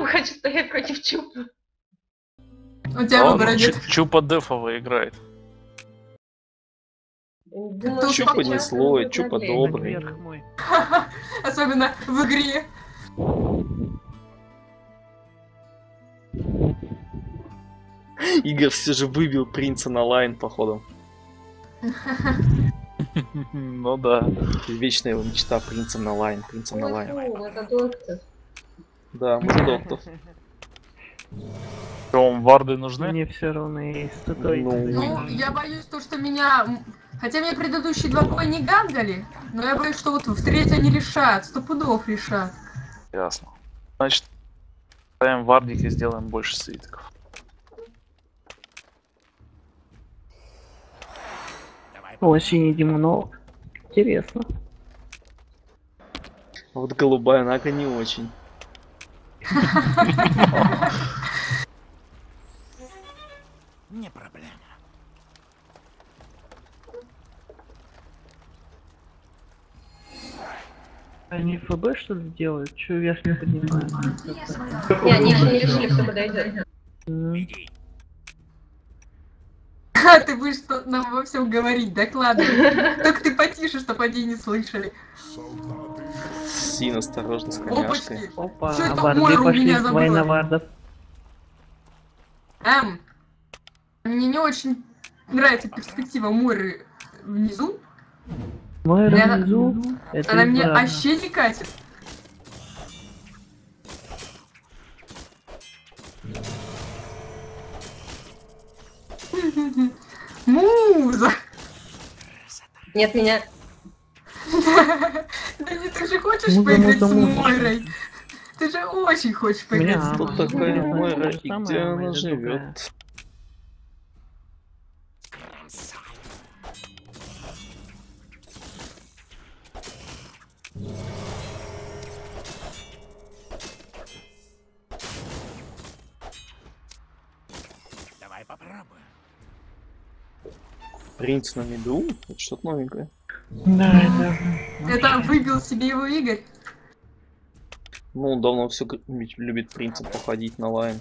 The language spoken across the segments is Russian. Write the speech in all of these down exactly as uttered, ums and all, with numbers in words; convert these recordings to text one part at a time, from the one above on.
хочу стоять против Чупа. У тебя А он выбора нет. Чу- Чупа дефово играет. Думаю, Чупа что не сейчас злой, будет Чупа наглее. добрый. Наверх мой. Особенно в игре. Игорь все же выбил принца на лайн, походу. Ну да. Вечная его мечта принца на лайн, принца на лайн. Фу, это доктор. Да, мы за доктор. Что, вам варды нужны? Мне все равно есть статуи. Ну, я боюсь то, что меня... Хотя меня предыдущие два боя не гангали, но я боюсь, что вот в третьей они решат, сто пудов решат. Ясно. Значит, ставим вардик и сделаем больше свитков. О, синий демонолог. Интересно. Вот голубая нага не очень. Не проблема. Они ФБ что ли делают? Че вверх не поднимают? Не, они еще не решили, кто подойдет. М. А ты будешь что- нам во всем говорить, докладывать. Только ты потише, чтобы они не слышали. Син, осторожно, с коняшкой. Опачки. Опа, Что это варды Мойра у пошли, меня забыла? война вардов. Эм, мне не очень нравится перспектива Мойры внизу. Мойра Она- внизу. Это Она мне избранно. вообще не катит. Муза! Нет, меня... Да не, ты же хочешь Муза, поиграть муза, с муза. Мойрой? Ты же очень хочешь поиграть Меня с Кто ама. Мойрой. такая Интересно, Мойра то же и самое, где ама, она или живет? Давай попробуем. Принц на миду? Это что-то новенькое. Да, это... Это выбил себе его Игорь. Ну, он давно все любит принцем походить на лайн.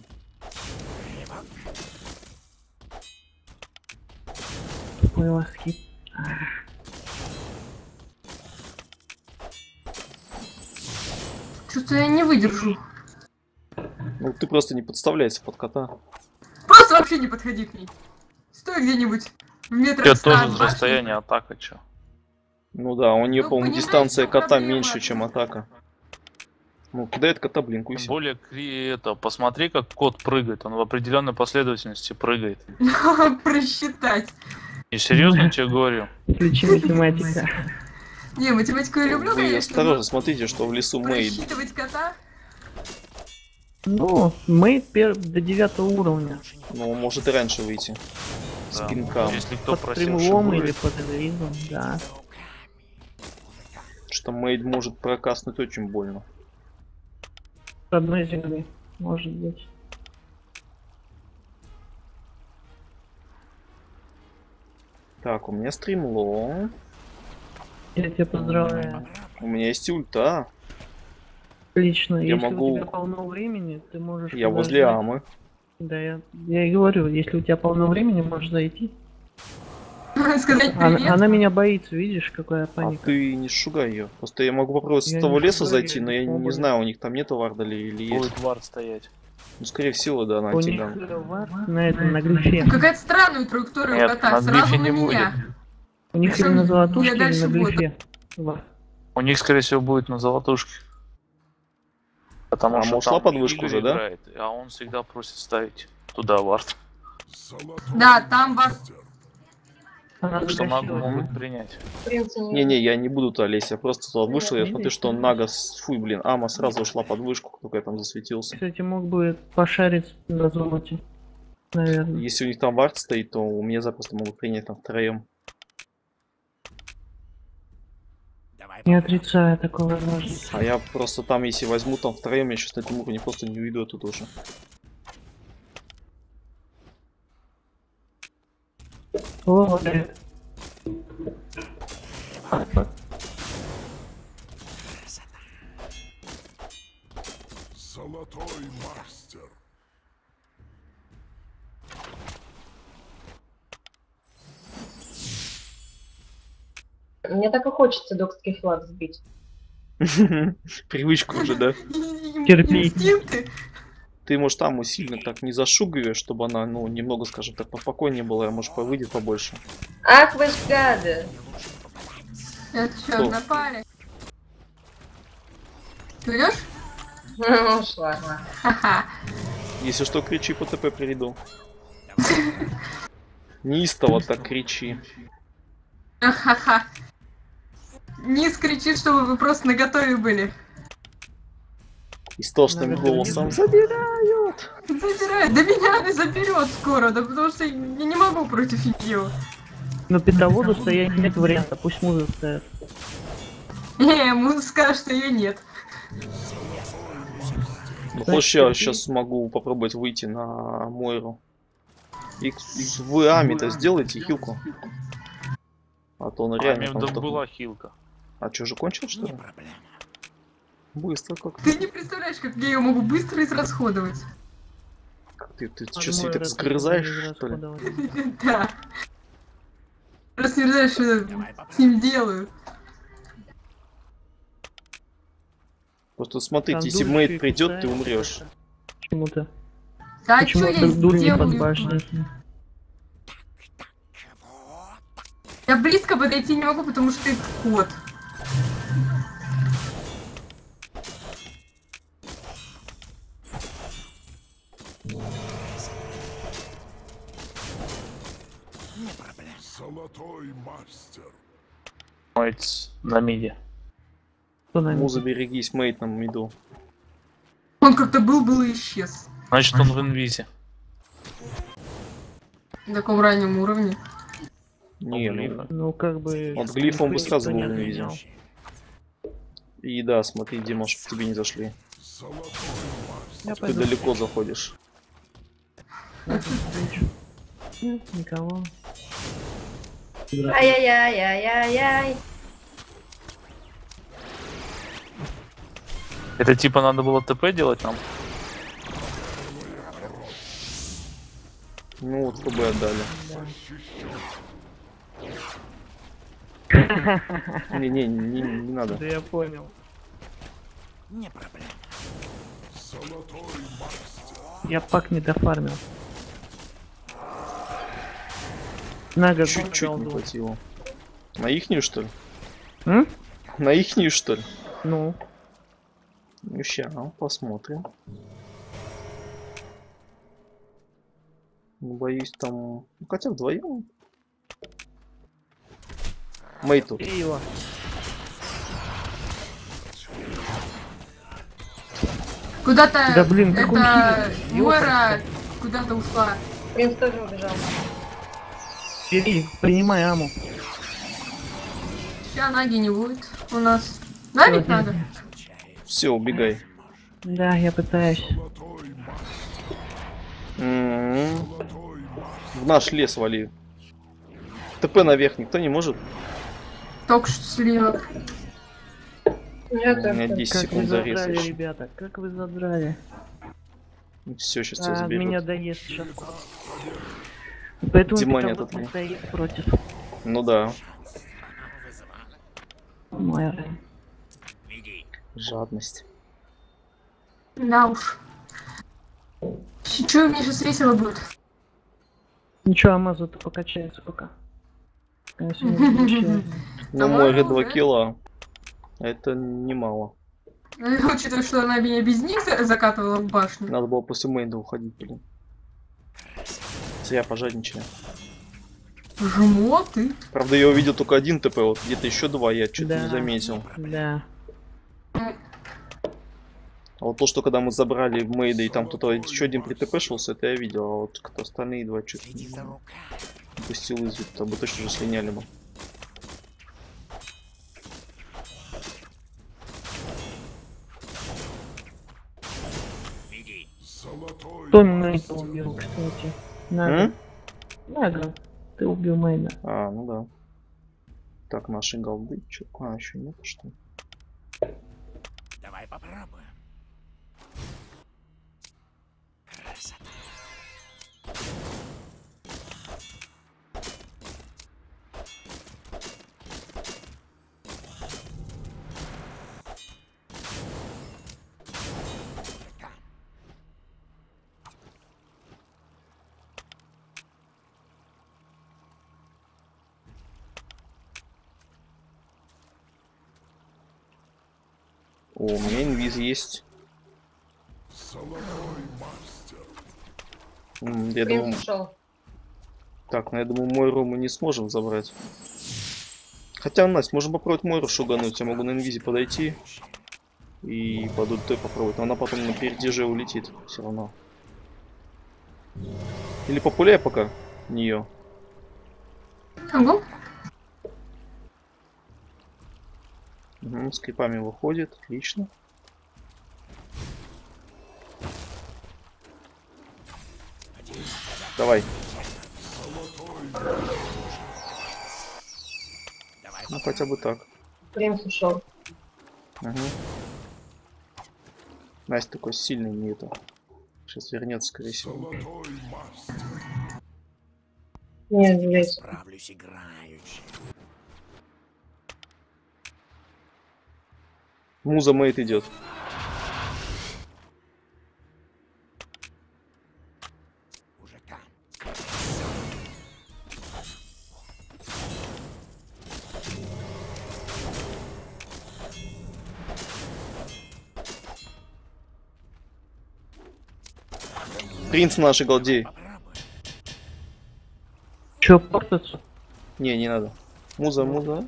Тупой лоски. Чувствую, я не выдержу. Ну, ты просто не подставляйся под кота. Просто вообще не подходи к ней. Стой где-нибудь в метрах Это ста тоже от с башни. расстояния атака, чё? Ну да, у нее, Ну, по-моему, понимаешь, дистанция в чем кота проблема? меньше, чем атака. Ну, кидает кота, блин, Тем куси. более, кри- это, посмотри, как кот прыгает. Он в определенной последовательности прыгает. Просчитать. И серьезно тебе говорю. Включи математика. Не, математику я люблю, Вы конечно, осторожно но смотрите, что в лесу Мейд. просчитывать кота? Ну, мы пер... до девятого уровня. Ну, может и раньше выйти. С Да. пинкам. Если кто Под просил, прямом чтобы или под релизом, да. Что Мейд может прокаснуть очень больно. С одной земли, может быть. Так, у меня стримло. Я тебя поздравляю. У меня есть ульта. Лично, Я если могу- у тебя полно времени, ты можешь... Я подождать. возле Амы. Да, я, я и говорю, если у тебя полно времени, можешь зайти. Сказать Она, привет? она меня боится, видишь, какая А паника. ты не шугай ее. Просто я могу попробовать Я с того не леса шугаю, зайти, я но я не, не пробую. знаю, у них там нету вардали или есть. будет вард стоять. Ну, скорее всего, да, на У них антиган. э, вар на этом, на глифе. Какая-то странная траектория у Нет, кота, на сразу глифе на не меня. У них Причем или на золотушке, я или дальше на буду. глифе. Вар. У них, скорее всего, будет на золотушке. Потому А что ушла там под вышку Игорь уже, да? играет, а он всегда просит ставить туда вард. Да, там вас... Она Так что загасила. магу могут принять. Принца не... Не-не, я не буду туда лезть, я просто туда вышел, я Не смотрю, лезь, что не Нага, с- фуй, блин, Ама сразу ушла под вышку, как только я там засветился. Кстати, мог бы пошарить на золоте. Наверное. Если у них там вард стоит, то у меня запросто могут принять там втроем. Давай Не попробуем. отрицаю такой возможности. А я просто там, если возьму там втроем, я сейчас на этом уровне просто не уйду оттуда уже. О, да. Золотой маг. Мне так и хочется докский флаг сбить. Привычка уже, да? Терпи. Инстинкты. Ты, может, там сильно так не зашугиваешь, чтобы она, ну, немного, скажем так, поспокойнее была, а может, выйдет побольше. Ах вы ж гады! Это что, Кто? на паре? Ты идешь? Ну, ушла. Ха-ха. Если что, кричи по ТП приду. Неистово так кричи. Ха-ха. Низ кричит, чтобы вы просто наготове были. Истошным Наготове. голосом забирают. Забирает. Да меня она заберет скоро, да потому что я не могу против нее. Но питоводу стоять нет варианта, пусть музыку ставят. Не, ему скажет, что ее нет. Ну, хочешь, я сейчас смогу попробовать выйти на Мойру. И, и вы Ами-то сделайте хилку. А то он А, реально имею в там виду, что-то- была хилка. А что, же кончил, что Не ли? проблема. Быстро как. Ты не представляешь, как я ее могу быстро израсходовать. Ты, ты А что, себе Мойра так тут сгрызаешь, не что ли? израсходовать. Да. Просто не знаешь, что я Давай с попробуем. ним делаю. Просто смотрите, Там если дурочка мейт и придет, ты кусает. умрешь. Почему-то. Да Почему что я этот дурь не под сделаю? башней? Я близко подойти не могу, потому что ты кот. Не проблема. Золотой мастер. Мать на миде. Кто на Муза, берегись, мейт нам иду. Он как-то был-был и исчез. Значит, он в инвизе. На таком раннем уровне. Не, ну. Глифа. Ну, как бы... Вот глифом бы никто сразу не был отменял. виден. И да, смотри, где, может, к тебе не зашли. Я Ты пойду. далеко заходишь. Нет, никого. Ай-яй-яй-яй-яй-яй. Это типа надо было ТП делать нам? Ну вот, КБ отдали. Не-не, не, не надо. Да я понял. Не проблема. Я пак не дофармил. Нага Чуть-чуть не хватило. На ихнюю, что ли? М? На ихнюю, что ли? Ну, Ну, ща, посмотрим. Не боюсь там... Ну, хотя вдвоем. Мейт тут. бей его. Куда-то Да блин, как он это хилит. Мора куда-то ушла. Принц тоже убежал. Бери, принимай аму. Сейчас Наги не будет у нас. Да, ведь Ладно. надо? Все, убегай. Да, я пытаюсь. М-м-м. В наш лес вали. ТП наверх никто не может? Только что слева. Я У меня тоже. десять Как вы секунд зарез задрали, еще. ребята, как вы задрали. Все, сейчас тебя А, меня заберут. доест сейчас. Поэтому Дима Питомник нет, не нет. стоит против. Ну да, Майры. Веди. жадность. Да уж. Че, мне сейчас весело будет? Ничего, Амазу-то покачается пока. Конечно, не замечает. Ну, Да мой ладно, два да? килла. Это немало. Учитывая, что она меня без них за- закатывала в башню. Надо было после мейна уходить, блин. Зря пожадничали. Жмоты. Правда, я увидел только один ТП, вот где-то еще два я что-то Да. не заметил. Да. А вот то, что когда мы забрали в мейда и там кто-то еще один притпшился, это я видел. А вот кто остальные два что-то Следи за руками. упустил из виду, там бы точно же слиняли бы. Веди. Кто Мейда убил, кстати? Нага. М? Нага. Ты убил Мейда. А, ну да. Так, наши голды. Чё? А, еще нет, что ли? Давай попробуем. О, у меня инвиз есть. Золотой мастер. М, Я Принц думаю, ушел. так, ну я думаю, Мойру мы не сможем забрать. Хотя, Настя, можем попробовать Мойру шугануть. Я могу на инвизе подойти и под ультой попробовать. Но она потом на пердеже улетит все равно. Или популяй пока нее. Ого. Угу, с крипами выходит, отлично. Давай. Ну хотя бы так. Принц ушел. Угу. Настя такой сильный не это. Сейчас вернется, скорее всего. Золотой мастер. Нет, здесь. Справлюсь играючи. Муза мейт идет. Уже там. Принц нашей голдей. Попробуй. Че, портаться? Не, не надо. Муза, муза.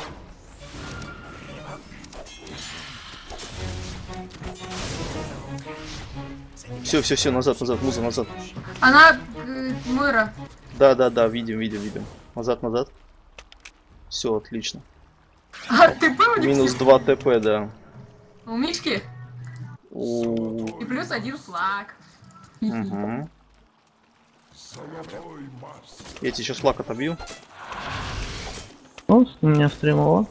Все, все, все, назад, назад, муза, назад. Она... э, Мойра. Да, да, да, видим, видим, видим. Назад, назад. Все, отлично. А ты был у них Минус всех? два ТП, да. У Мишки? У... И плюс один флаг. Угу. Золотой мастер. Я тебе сейчас флаг отобью. Он с меня стримовал.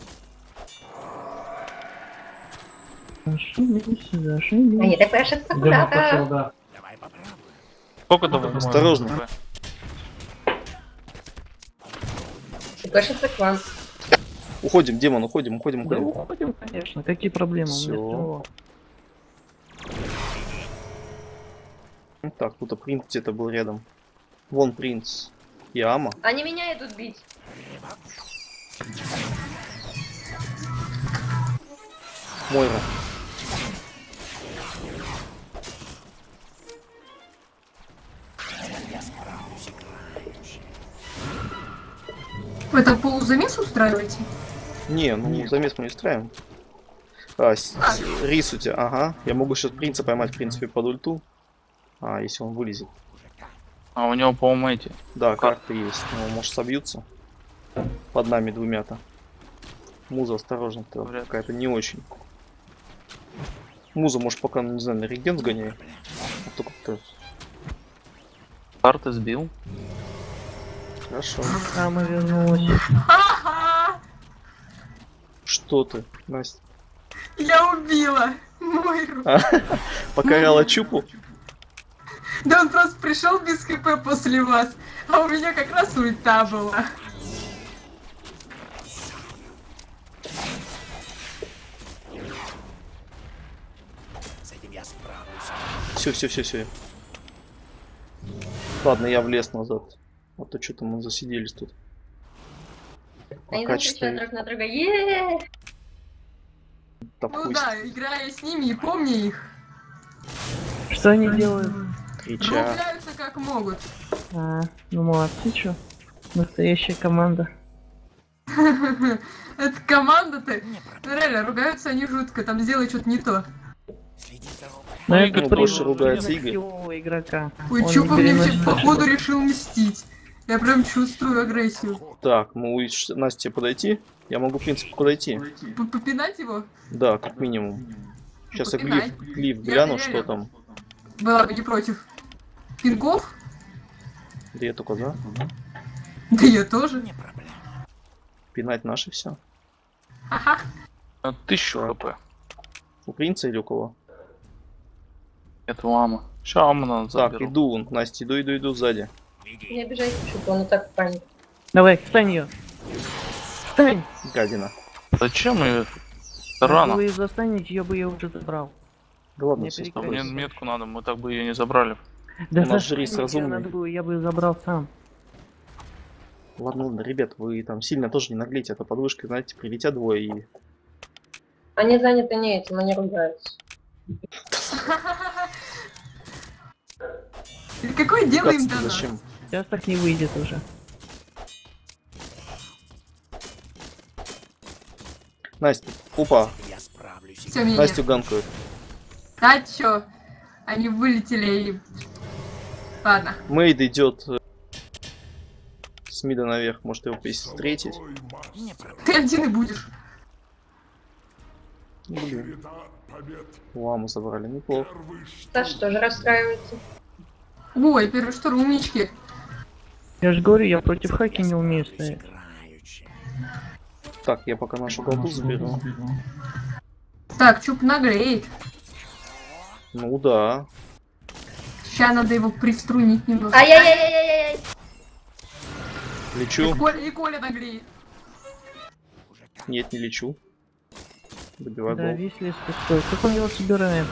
Ошибись, зашибись. Они так пошатся куда-то. Давай попробуй. Сколько там? Осторожно. Пошатся к вам. Уходим, демон, уходим, уходим, Да уходим. уходим, конечно. Какие проблемы? У меня Всё. стримовал. Ну так, тут принц где-то был рядом. Вон принц. И Ама. Они меня идут бить. Мойра. Вы это полузамес устраиваете? Не, ну замес мы не устраиваем. А, с- с- рис у тебя, ага. Я могу сейчас принца поймать, в принципе, под ульту. А, если он вылезет. А у него, по-моему, эти. Да, карты есть. Ну, может, собьются. Под нами двумя-то. Муза, осторожно, ты Вряд ли. какая-то не очень. Муза, может, пока, ну, не знаю, на реген сгоняй. А то как-то... Карты сбил. Хорошо. Ама вернулась. Ха-ха! Что ты, Настя? Я убила Мойру. Покоряла Чупу? Да он просто пришел без хп после вас, а у меня как раз ульта была. С этим я справлюсь. Все, все, все, все. Ладно, я влез назад. А то что-то мы засиделись тут. Они Пока там кричат читаю. друг на друга. Еее! Да Ну пусть да, играя с ними и помня их, Что они делают? кричат. ругаются как могут. А, ну молодцы, чё. Настоящая команда. Это команда-то. Ну реально, ругаются они жутко, там сделай что-то не то. Следи за робой. Но Ну, это Игорь признак больше ругается Игорь. красивого игрока. Ой, Он Чупа не мне переносит все, походу ошибок. решил мстить. Я прям чувствую агрессию. Так, ну и ш- Насте подойти? Я могу, в принципе, подойти. П- Попинать его? Да, как минимум. Сейчас я Попинай. глиф, глиф Я гляну, реально- что там. Была бы не против. Пинков? Да я только за. Да я тоже. Не проблема. Пинать наши все. Ха-ха. А, Тысячу хп. У принца или у кого? Это у Ама. Ща Ама надо Так, заберу. иду, вон, Настя, иду, иду, иду сзади. Не обижайся, Чупа, он и так в панике. Давай, встань ее. Встань! Гадина. Зачем ее? Это Надо рано. было ее застанить, ее бы я уже забрал. Да ладно, Не все перекрывай. Мне спокойно. метку надо, мы так бы ее не забрали. Да У нас же застанить рейс её разумный. надо было, я бы ее забрал сам. Ладно, ладно, ребят, вы там сильно тоже не наглейте, а то под вышкой, знаете, прилетят двое и... Они заняты не этим, они ругаются. Какое дело им Кататься до нас? зачем? Сейчас так не выйдет уже. Настя, опа, С этим я справлюсь. Все, меня Настю нет. ганкают. А чё? Они вылетели и... Ладно. Мейд идет э, с мида наверх, может его встретить. Золотой мастер. Не проблема. Ты один и будешь. Блин, Череда побед. ламу забрали, неплохо. Первый штурм. Саша тоже расстраивается. Ой, первый штурм, умнички. Я же говорю, я против хаки не умею Справлюсь стоять. играючи. Так, я пока нашу голду заберу. Так, Чуп нагреет. Ну да. Сейчас надо его приструнить немного. Ай-яй-яй-яй-яй-яй! Лечу. И Коля, и Коля нагреет. Уже как? Нет, не лечу. Добивай Да, гол. весь лес пустой. Как он его собирает?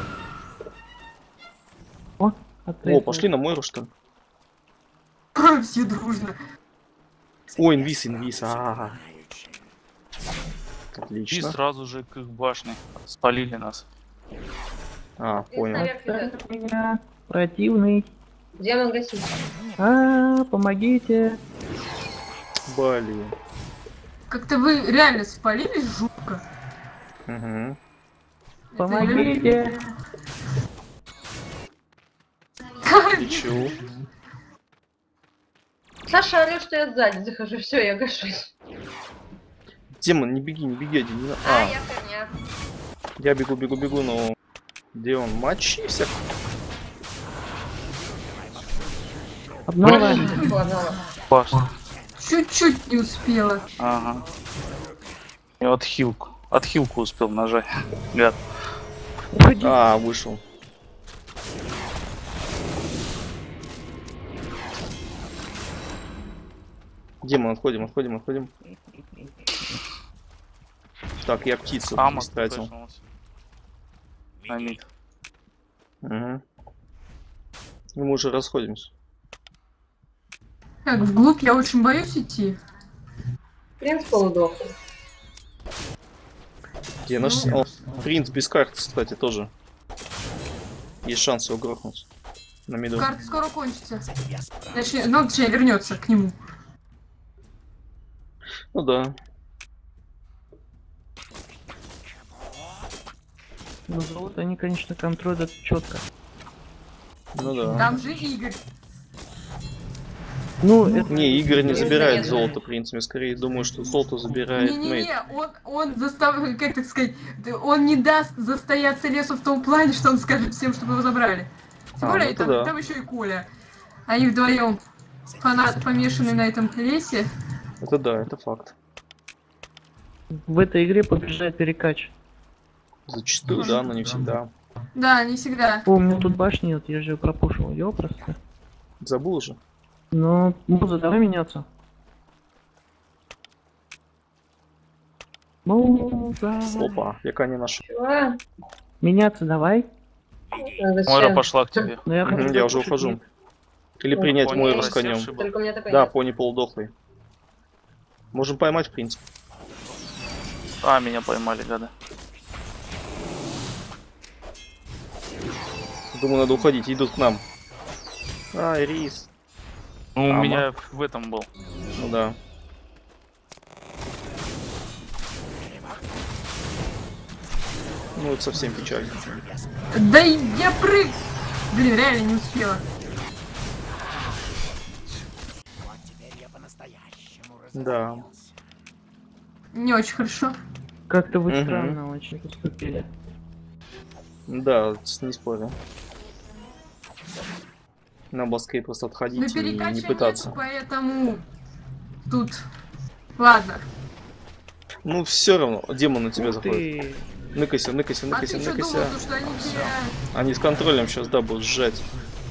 О, О, ответил. пошли на Мойру, что ли? Все дружно. О, инвиз, инвиз. А, Играючи. И отлично. сразу же к их башне спалили нас. А, понял. Наверх идет. Оставь меня, противный. Демон гасит. А, помогите. Блин. Как-то вы реально спалились жутко. Угу. Помогите. Лечу. Саша орёт, что я сзади захожу. Все, я гашусь. Демон, не беги, не беги один. не на- А, А, я херня. я бегу, бегу, бегу, но... Где он? Мочись. Обнова. Ладно. Башня. Чуть-чуть не успела. Ага. И отхилку. Отхилку успел нажать. Гад. Уходи. А, вышел. Демон, отходим, отходим, отходим. Так, я птицу Ама истратил. спешнулась. На мид. Угу. И мы уже расходимся. Так, вглубь я очень боюсь идти. Принц полудохлый. Где наш... О, принц без карт, кстати, тоже. Есть шанс его грохнуть. На миду. Карта скоро кончится. С этим я справлюсь. Точнее, ну, точнее, вернется к нему. Ну да. Ну, золото они, конечно, контролят четко. Ну да. Там же Игорь. Ну, это... Не, Игорь не Нет, забирает нет. золото, в принципе. Скорее думаю, что золото забирает Мейд. Не-не-не, он, он заставляет, как так сказать, он не даст застояться лесу в том плане, что он скажет всем, чтобы его забрали. Тем А, более, ну это там, да. там еще и Коля. Они вдвоем фанат помешаны на этом лесе. Это да, это факт. В этой игре побеждает перекач. Зачастую, да, но не всегда. Да, не всегда. О, у меня тут башни нет, я же ее пропушил. Ее просто. Забыл уже. Ну, Муза, давай меняться. Муза. Опа, яка не нашел. Чего? Меняться давай. Ну, Мойра зачем? пошла к тебе. Но я, Мгм, хочу я уже запушить ухожу. мид. Или принять Пони Мойру с конем. рассевший был. Только у меня такой Да, нет. пони полудохлый. Можем поймать, в принципе. А, меня поймали, гада. Думаю, надо уходить. Идут к нам. Ай, рис. Ну, у Ама. меня в этом был. Ну да. Ну, это совсем печально. Да и я прыг... Блин, реально не успела. Вот теперь я по-настоящему Да. разозлился. Не очень хорошо. Как-то вы Мгм. странно очень поступили. Да, с- не спорю. Нам бы скорее просто На отходить и перекаче не нет, пытаться. поэтому... Тут... Ладно. Ну, все равно, демон на тебя Ух заходит. ты. Ныкайся, ныкайся, А ныкайся, ты что ныкайся. думал, то, что они тебя... Они с контролем сейчас, да, будут сжать.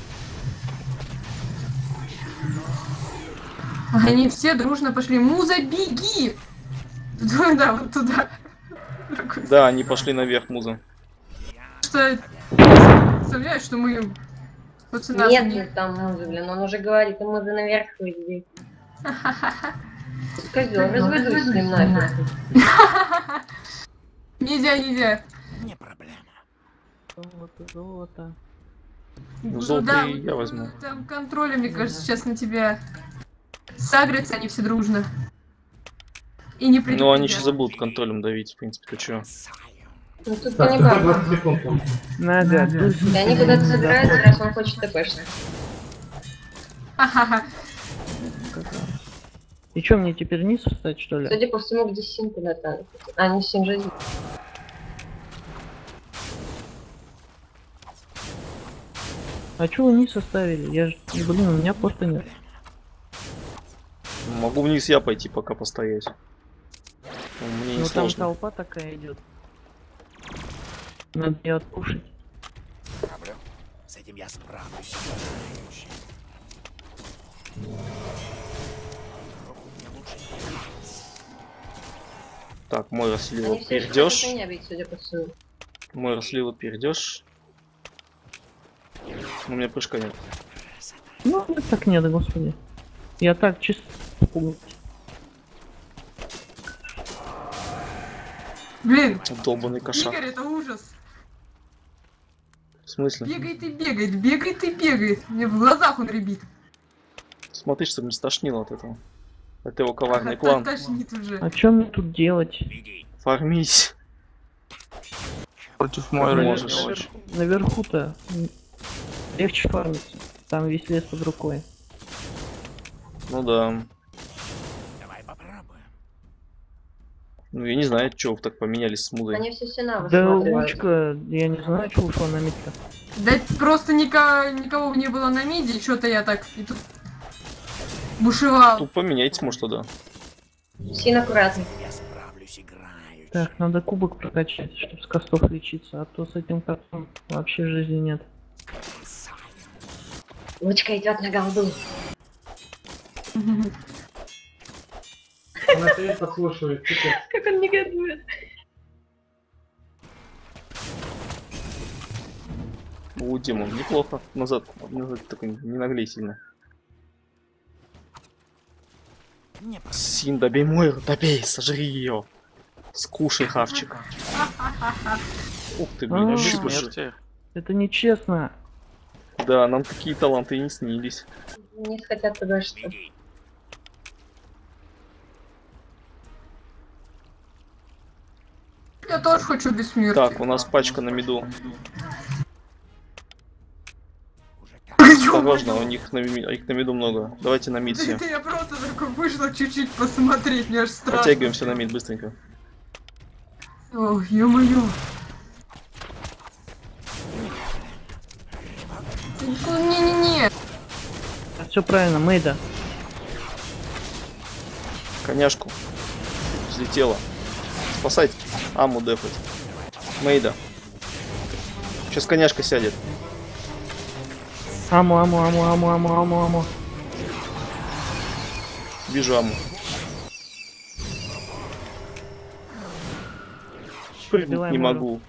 Они все дружно пошли. Муза, беги! Да, вот туда. Да, они пошли наверх, муза. Что... Представляешь, что мы... Пацана Нет, не... нет, там музы, блин, он уже говорит, ему за наверх выйди. Козёл, разведусь с ним нафиг. Нельзя, нельзя. Не проблема. Золото, золото. Ну, золото да, и я возьму. Там контроля, мне кажется, сейчас на тебя сагрятся они все дружно. И не предупредят. Ну, они сейчас забудут контролем давить, в принципе, ты чё? Ну тут Так, не какой важно. двадцать секунд там? Нага, И они куда-то собираются, раз он хочет ТПшно. Ха-ха-ха. И что, мне теперь вниз встать, что ли? Судя по всему, где Син куда-то. А, не Син же. А что вы вниз оставили? Я же, блин, у меня просто нет. Могу вниз я пойти пока постоять. Мне не Ну там сложно. толпа такая идет. Надо ее откушать. Проблем. С этим я справлюсь. Руку мне лучше не брать. Так, мой слива Они все еще перейдешь. хотят меня бить, судя по всему. Мой слива перейдешь. У меня прыжка нет. Ну, так нет, господи. Я так чисто пугаюсь. Блин, Долбанный кошак. Игорь, это ужас. В смысле? Бегает и бегает, бегает и бегает. Мне в глазах он рябит. Смотри, чтобы не стошнило от этого. Это его коварный Та- план. Тошнит уже. А что мне тут делать? Беги. Фармить. Против Как Мойры не можешь. очень. Наверху-то м, легче фармиться. Там весь лес под рукой. Ну да. Давай попробуем. Ну я не знаю, что вы так поменялись с мудой. Они все сена Да высматривают. лучка, я не знаю, что ушла на митка. Да просто никого, никого не было на миде, что-то я так и тут бушевал. Тут поменяйте, может, тогда. Син аккуратно. Я справлюсь играючи. Так, надо кубок прокачать, чтобы с костов лечиться, а то с этим котом вообще жизни нет. Лучка идет на голду. Она стоит, подслушивает. Типа, Как он негодует. У Димон неплохо. Назад, назад такой, не наглей сильно. Не проблема. Син, добей Мойру, добей, сожри ее. Скушай хавчик. Ух ты, блин, А. щупы же. Смерти. Это нечестно. Да, нам такие таланты и не снились. Не хотят туда что. Беги. Я тоже хочу бессмертия. Так, у нас пачка на миду. Уже так. Осторожно, у них на, ми- их на миду много. Давайте на мид Да все. это я просто такой вышла чуть-чуть посмотреть, мне аж страшно. Подтягиваемся на мид быстренько. О, ё-моё. Не-не-не. Все правильно, Мейда. Коняшку. Взлетела. Спасайте. Аму дефать. Мейда. Сейчас коняшка сядет. Аму, аму, аму, аму, аму, аму, аму. Вижу Аму. Прыгнуть Добиваем не Мойру. могу.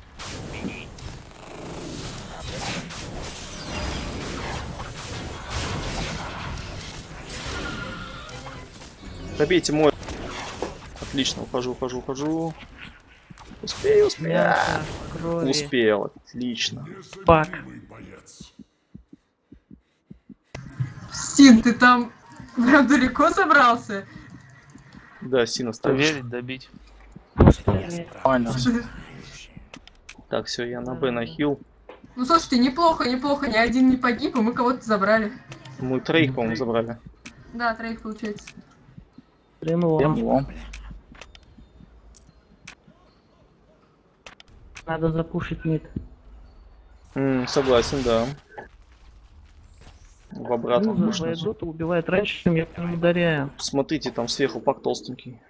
Добейте мой. Отлично, ухожу, ухожу, ухожу. Успею, успею. Мясо, крови. Успел, отлично. Пак. Несоединимый боец. Син, ты там прям далеко собрался? Да, Сина ставишь. Проверить, добить. Я Пустыми. Нормально. справлюсь. Так, все, я на Б на хил. Ну слушайте, неплохо, неплохо, ни один не погиб, и мы кого-то забрали. Мы троих, по-моему, забрали. Да, троих получается. Прямо Тем вам. лом. Надо запушить мид. М, согласен, да. В обратном Ну, можно. за доту убивает раньше, чем я по нему ударяю. Смотрите, там сверху пак толстенький.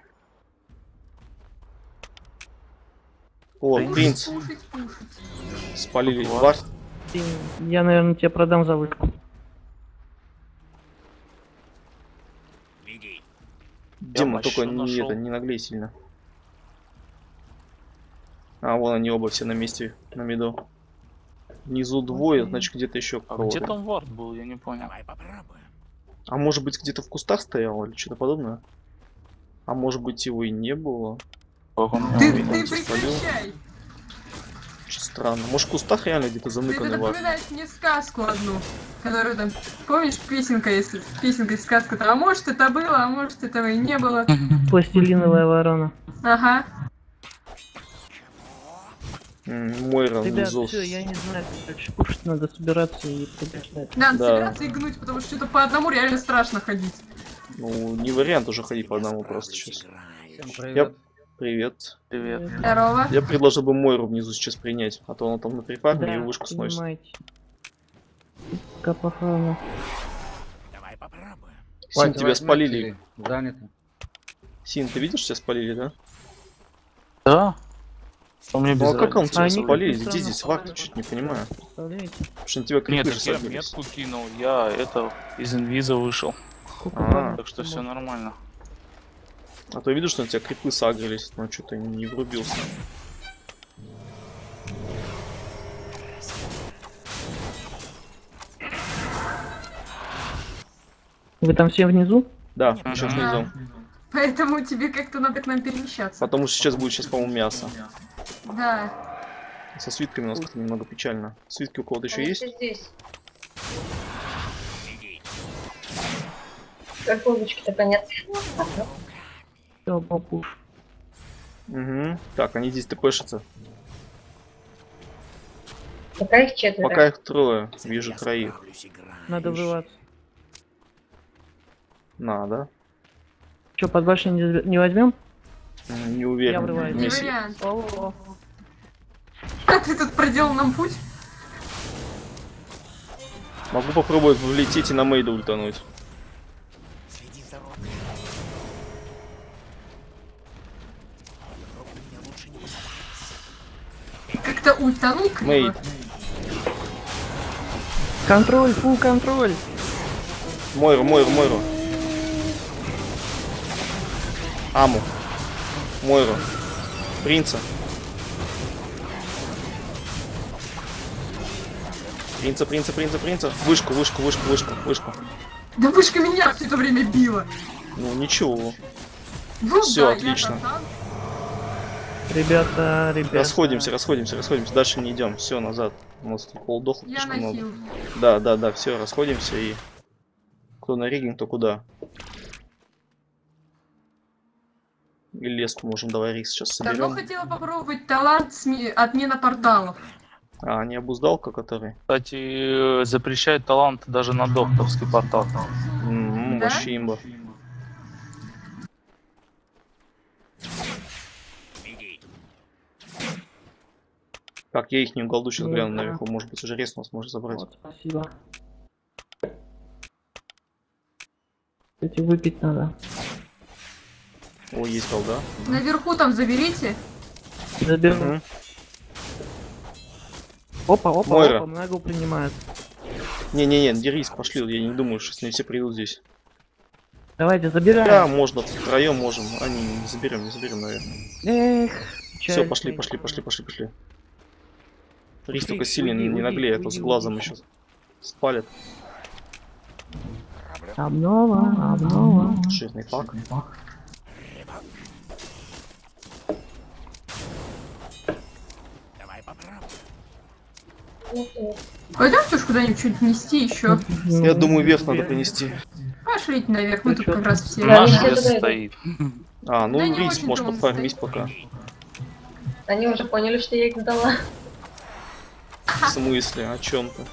О, Принц. принц. Пушить, пушить. Спалили Вот. вар. Ты- Я, наверное, тебе продам за вышку. Беги. Дима, мощу только не, нашел. это, не наглей сильно. А, вон они оба все на месте, на миду. Внизу двое, значит где-то еще А кого-то. где там вард был, я не понял. Давай попробуем. А может быть где-то в кустах стоял или что-то подобное? А может быть его и не было? Как он меня Ты, увидел. ты спалил. прекращай. Очень странно. Может, в кустах реально где-то Ты заныканы это вар? напоминаешь мне сказку одну, которую там, помнишь, песенка, если песенка и сказка, там, а может это было, а может этого и не было. Пластилиновая ворона. Ага. М, Мойра Ребят, внизу. все, я не знаю, короче, кушать надо собираться и побеждать. Надо Да. собираться и гнуть, потому что что-то по одному реально страшно ходить. Ну, не вариант уже ходить по одному просто сейчас. Играешь. Я... Привет. Привет. Здорово. Я предложил бы Мойру внизу сейчас принять, а то она там на припарме Да, и вышку сносит. понимаете. Капохрана. Давай попробуем. Син, тебя спалили. Занято. Син, ты видишь, тебя спалили, да? Да? Он мне без Ну а как он разницы. тебя Они спалили? как-то Где странно здесь вард? Чуть не понимаю. Представляете? Потому что на тебя Нет, крипы так я садились. метку кинул, я это из инвиза вышел. А, Так что все нормально. а то я видел, что на тебя крипы сагрились, но что-то не врубился. Вы там все внизу? Да, Нет, сейчас да. внизу. Поэтому тебе как-то надо к нам перемещаться. Потому что сейчас будет, сейчас, по-моему, мясо. Да. Со свитками у нас как-то немного печально. Свитки у кого-то еще Они есть? все здесь. Горбовочки-то конец. Все, бабуш. Угу. Так, они здесь тпшатся. Пока их четверо. Пока их трое. Вижу Я троих. справлюсь, играешь. Надо врываться. Надо. Че, под башню не, не возьмем? М, Не Я уверен. врываюсь. Не Месси- вариант. О, А ты тут проделал нам путь? Могу попробовать влететь и на Мейда ультануть. Следи за рукой. Руку мне лучше не касаться. Как-то ультанул криво. Мейд. контроль, фул контроль. Мойру, Мойру, Мойру. Аму. Мойру. Принца. Принца, принца, принца, принца. Вышку, вышку, вышку, вышку, вышку. Да вышка меня все это время била. Ну ничего. Ну Всё, да, я отлично. там. Ребята, ребята. Расходимся, расходимся, расходимся. Дальше не идем. Все, назад. У нас тут полдохлых Я слишком много. нахил. Да, да, да, все, расходимся и кто на ригинг, то куда. И леску можем, давай рис сейчас Давно соберем. хотела попробовать талант сме- отмена порталов. А, не обуздалка, который. Кстати, э, запрещает талант даже на докторский портал. М-м, Да? вообще имба. Так, я их не голду сейчас Ну, гляну да. наверху. Может быть, уже рез у нас можно забрать. Вот, спасибо. Кстати, выпить надо. О, есть голда. Наверху там заберите. Заберу. Мгм. Опа, опа, Мойра. опа, много принимают. Не-не-не, дерись, пошли. Я не думаю, что с ней все придут здесь. Давайте, забираем. Да, можно, втроем можем. А, не, не заберем, не заберем, наверное. Эх, Все, чай, пошли, чай. пошли, пошли, пошли, пошли. Рис Уйди, только сильно уйди, не уйди, наглея, а то с уйди, глазом уйди. еще спалят. Обнова, обнова. Жирный фак. Давай попробуем. Пойдемте уж куда-нибудь что-нибудь нести еще. Я думаю, вверх надо принести. Пошлите наверх, мы тут как раз все. Да, Наш они все лес туда идут. стоит. А, ну Да не рис очень может трудно подфармить стоит. пока. Они уже поняли, что я их сдала. В смысле, о чем ты?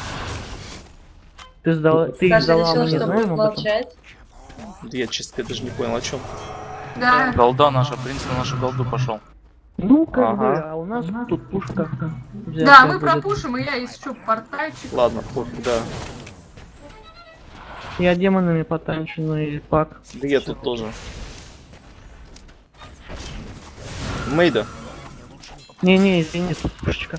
Ты сдала, ты их Саша сдала, мы решил, не что будет знаем об этом. молчать. Да я, честно говоря, даже не понял, о чем. Да. Голда наша, принц на нашу голду пошел. Ну, как Ага. бы, а у нас тут пушка. взятая Да, мы будет. пропушим, и я ищу портальчик. Ладно, пофиг, да. Я демонами потанчу, ну и пак. Да я тут тоже. Мейда. Не-не, извини, тут пушечка.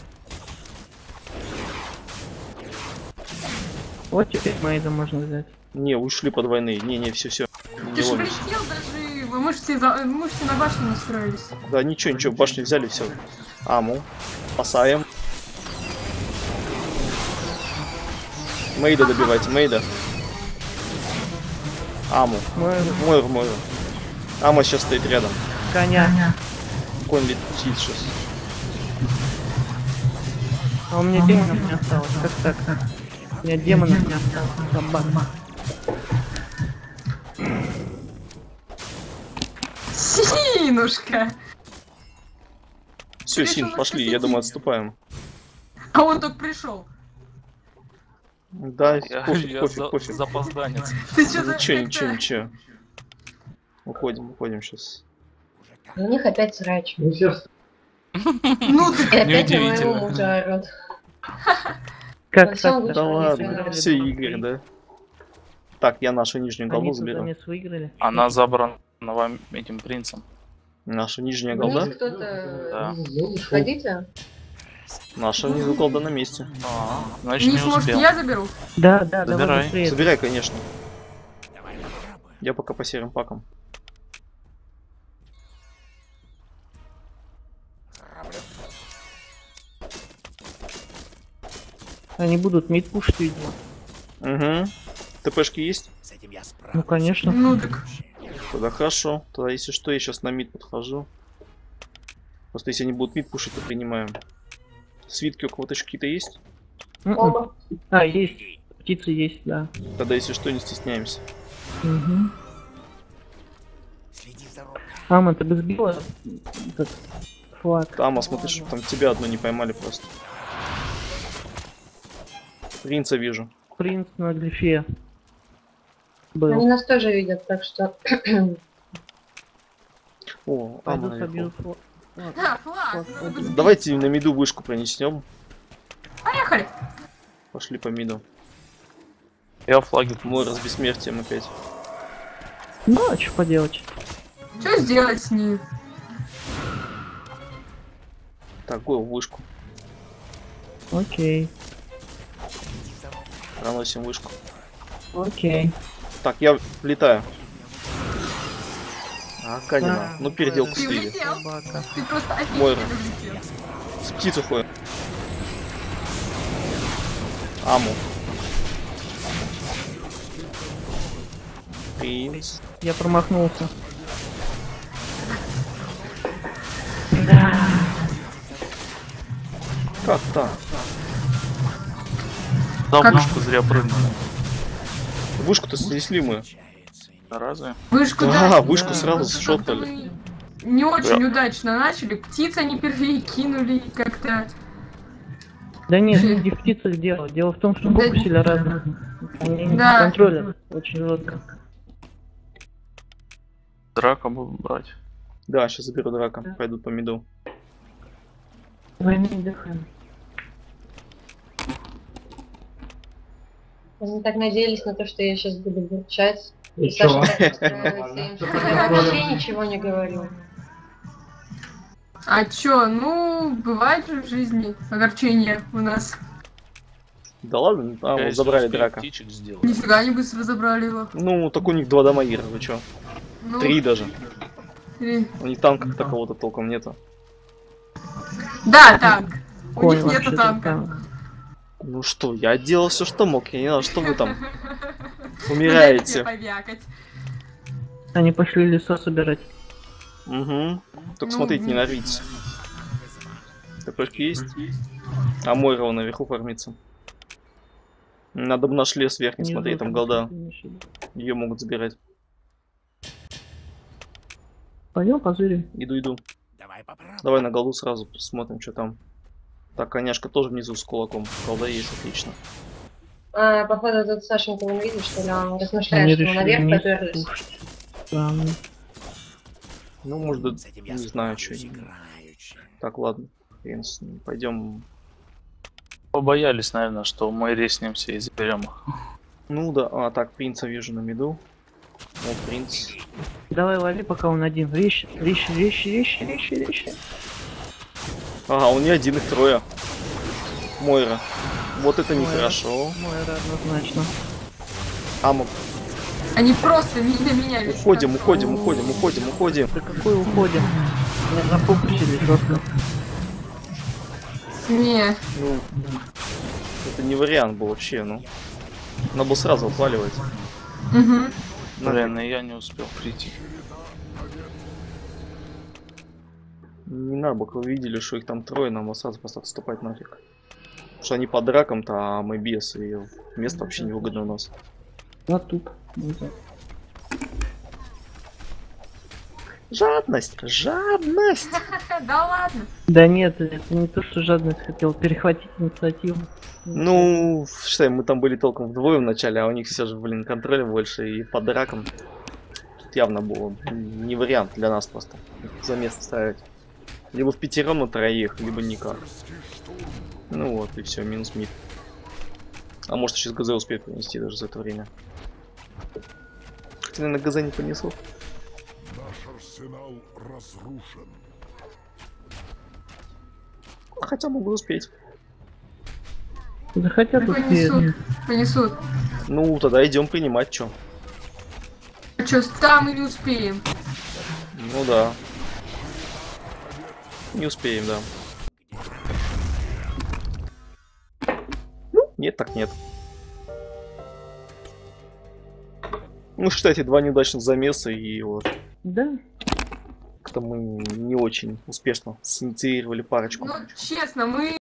Вот теперь Мейда можно взять. Не, ушли под войны. Не-не, все-все. Не Ты ж ломимся. влетел даже, вы можете, за... можете на башню настроились. Да, ничего, ничего, башню взяли, все. Аму. Спасаем. Мейда добивайте, Мейда. Аму. Мой Мойру, Мойру. Ама сейчас стоит рядом. коня. конь летит сейчас. А у меня демонов не осталось. Как так? У меня демонов не осталось. Собака. Синушка! Все, Решил Син, нас пошли, я посетить. думаю, отступаем. А он только пришел. Да, Я, пофиг, я пофиг, за- пофиг. запозданец. Ты что-то Ничего, как-то- ничего, ничего. Уходим, уходим сейчас. У них опять срач. И Ну ты опять на моего Неудивительно. мужа орут. Как Во всем так? лучше Да не ладно, сыграли. все игры, да. Так, я нашу нижнюю голду Они тут заберу. замес выиграли. Она забрана вам этим принцем. Наша нижняя Вниз голда? кто-то... Да. Ходите? Наша внизу голда на месте. А, значит, не Низ, может, успел. я заберу? Да, да, давай Забирай. быстрее. Забирай, конечно. Давай попробуем. Я пока по серым пакам. Они будут мид пушить, видимо. Угу. ТПшки есть? С этим я справлюсь. Ну, конечно. Ну так. Тогда хорошо. Тогда если что, я сейчас на мид подхожу. Просто если они будут мид пушить, то принимаем. Свитки у кого-то еще какие-то есть? М-м. Оба. А, есть. Птицы есть, да. Тогда если что, не стесняемся. Угу. Следи за рукой. Ама, ты бы сбила этот флаг? Там, а смотри, чтобы там тебя одну не поймали просто. Принца вижу. Принц на глифе. Они Был. нас тоже видят, так что... О, Пойду Ама собью наверху. флаг. А, флаг. надо бы сбить. Давайте на миду вышку пронесем. Поехали. Пошли по миду. Я флаги. Мой с бессмертием опять. Ну, а что поделать? Что сделать с ней? Так, го, вышку. Окей. Следи за рукой. Проносим вышку. Окей. Так, я влетаю. А, Канина. Да, Ну, переделку Ты слили. улетел? Собака. Ты просто Мойра. офигенно влетел. С птицу ходит. Аму. Принц. Я промахнулся. Как так? За Как? вышку зря прыгнули. Вышку-то снесли мы. Да разве? Вышку, Да, да. вышку Да. сразу Просто как-то сшотали. мы не очень удачно начали. Птиц они первые кинули и как-то... Да нет, не в птицах дело. Дело в том, что Да. фокусили разные. Они не Да. контролят очень жестко. Драка буду брать. Да, сейчас заберу драка. Пойдут по миду. Войны отдыхаем. Они так надеялись на то, что я сейчас буду бурчать. И Саша так устраивается им, что я вообще ничего не говорю. А чё, ну, бывает же в жизни огорчение у нас. Да ладно, а, Я, вот если забрали успею, драка. птичек сделаю. Нифига они быстро забрали его. Ну, так у них два дамагира, вы чё? Ну, Три даже. три. У них танка такого-то толком нету. Да, танк. У Конь них нету вообще-то танка. танк. Ну что, я делал все, что мог. Я не знаю, что вы там Дайте умираете. мне повякать. Они пошли леса собирать. Угу. Только Ну, смотрите, не ну. нарвитесь. ТПшки есть? А Мойра вон наверху фармится. Надо бы наш лес верхний Внизу смотреть, там там голда. что-то. Ее могут забирать. Пойдем позырим. Иду, иду. Давай попробуем. Давай на голду сразу посмотрим, что там. Так, коняшка тоже внизу с кулаком. Голда есть, отлично. А, походу, тут Сашенька он видит, что ли, он Они размышляет, что мы решили наверх вниз поперлись. кушать. Странно. Ну, может, да, С этим я не знаю, что. справлюсь играючи. Так, ладно. Хрен с ним. Пойдем. Побоялись, наверное, что мы резнемся и заберем их. Ну да, а так, принца вижу на миду. Вот принц. Давай лови, пока он один. Рещи, рещи, рещи, рещи, рещи, рещи. Ага, он не один, их трое. Мойра. Вот это Мойра. нехорошо. Мойра однозначно. Ама, Они просто мимо меня весь уходим, так. уходим, уходим, уходим, уходим. Да какой уходим? Меня запупчили жестко. Не, Ну, это не вариант был вообще, ну. Надо было сразу отваливать. угу. Блин, и я не успел прийти. Не надо, бы, вы видели, что их там трое, нам сразу просто отступать нафиг. Потому что они под раком-то, а мы без, и место вообще невыгодно у нас. Ну тут. Ну, да. Жадность! Жадность! Да ладно. Да нет, это не то, что жадность хотел перехватить инициативу. Ну, считай, мы там были толком вдвое в начале, а у них все же, блин, контроль больше и под раком. Тут явно было не вариант для нас просто за место ставить. Либо в пятером на троих, либо никак. Ну вот, и все, минус мид. А может сейчас ГЗ успеет понести даже за это время. Хотя, наверное, ГЗ не понесу. Наш арсенал разрушен. Хотя могу успеть. Захотят Да успеют. понесут. Понесут. Ну, тогда идем принимать, чё. А чё, там мы не успеем. Ну да. Не успеем, да. Ну, нет, так нет. Ну, считайте, два неудачных замеса, и вот. Да. Как-то мы не очень успешно синициировали парочку. Ну, честно, мы